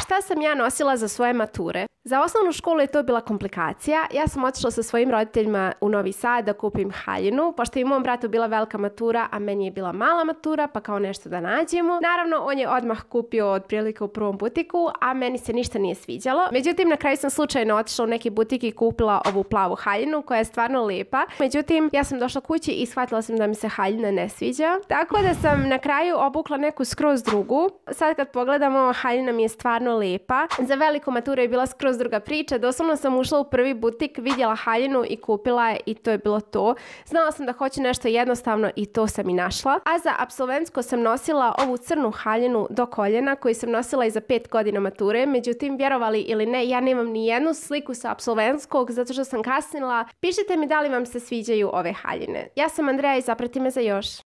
Šta sam ja nosila za svoje mature? Za osnovnu školu je to bila komplikacija. Ja sam otišla sa svojim roditeljima u Novi Sad da kupim haljinu, pošto je i mom bratu bila velika matura, a meni je bila mala matura, pa kao nešto da nađemo. Naravno, on je odmah kupio otprilike u prvom butiku, a meni se ništa nije sviđalo. Međutim, na kraju sam slučajno otišla u neki butik i kupila ovu plavu haljinu koja je stvarno lepa. Međutim, ja sam došla kući i shvatila sam da mi se haljina ne sviđa. Tako da sam na kraju obukla neku skroz drugu. Sad kad pogledamo, haljina mi je stvarno lepa. Za veliku maturu je bila skroz druga priča. Doslovno sam ušla u prvi butik, vidjela haljinu i kupila je i to je bilo to. Znala sam da hoću nešto jednostavno i to sam i našla. A za apsolventsko sam nosila ovu crnu haljinu do koljena koju sam nosila i za 5 godina mature. Međutim, vjerovali ili ne, ja nemam ni jednu sliku sa apsolventskog zato što sam kasnila. Pišite mi da li vam se sviđaju ove haljine. Ja sam Andreja i zapratite me za još.